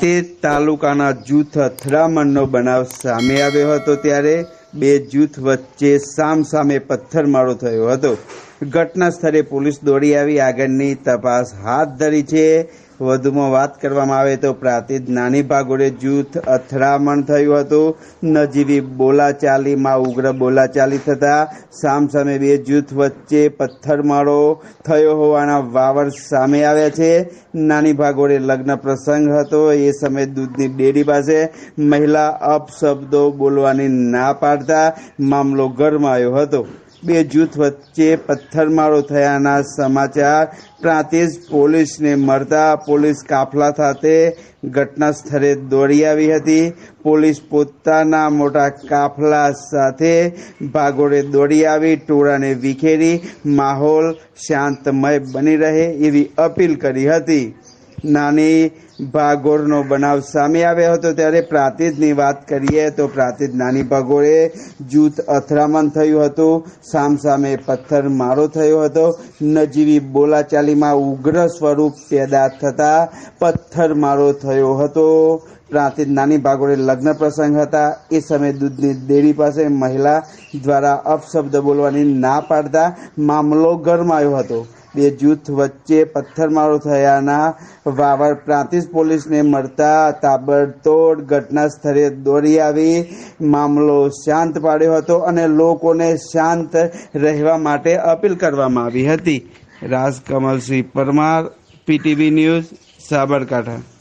તે તાલુકાના જૂથ અથડામણનો બનાવ સામે આવ્યો હતો ત્યારે બે જૂથ વચ્ચે સામસામે પથ્થરમારો થયો હતો। ઘટના સ્થળે પોલીસ દોડી આવી આગળની તપાસ હાથ ધરી છે। વધુમાં વાત કરવામાં આવે તો પ્રાંતિજ નાની ભાગોળે જૂથ અથડામણ થયું હતું। નજીવી બોલાચાલીમાં ઉગ્ર બોલાચાલી થતા સામસામે બે જૂથ વચ્ચે પથ્થરમારો થયો હોવાના વાવર સામે આવ્યા છે। નાની ભાગોળે લગ્ન પ્રસંગ હતો। એ સમયે દૂધની ડેરી પાસે મહિલા અપશબ્દો બોલવાની ના પાડતા મામલો ગરમાયો હતો। બે જૂથ વચ્ચે પથ્થરમારો થયાના સમાચાર પ્રાંતિજ પોલીસને મળતા પોલીસ કાફલા સાથે ઘટના સ્થળે દોડી આવી હતી। પોલીસ પોતાના મોટા કાફલા સાથે ભાગોળે દોડી આવી ટોળાને વિખેરી માહોલ શાંતમય બની રહે એવી અપીલ કરી હતી। નાની ભાગોળનો બનાવ સામે આવ્યો હતો ત્યારે પ્રાંતિજની વાત કરીએ તો પ્રાંતિજ નાની ભાગોળે જૂથ અથડામણ થયું હતું। સામસામે પથ્થરમારો થયો હતો। નજીવી બોલાચાલીમાં ઉગ્ર સ્વરૂપ પેદા થતા પથ્થરમારો થયો હતો। પ્રાંતિજ નાની ભાગોળે લગ્ન પ્રસંગ હતા। એ સમયે દૂધની ડેરી પાસે મહિલા દ્વારા અપશબ્દ બોલવાની ના પાડતા મામલો ગરમાયો હતો। બે જૂથ વચ્ચે પથ્થરમારો થયાના વાવર પ્રાંતિજ પોલીસને મળતા તાબડતોડ ઘટના સ્થળે દોડી આવી મામલો શાંત પાડ્યો હતો અને લોકોને શાંત રહેવા માટે અપીલ કરવામાં આવી હતી। Rajkamalsinh Parmar, PTV news, Sabarkantha.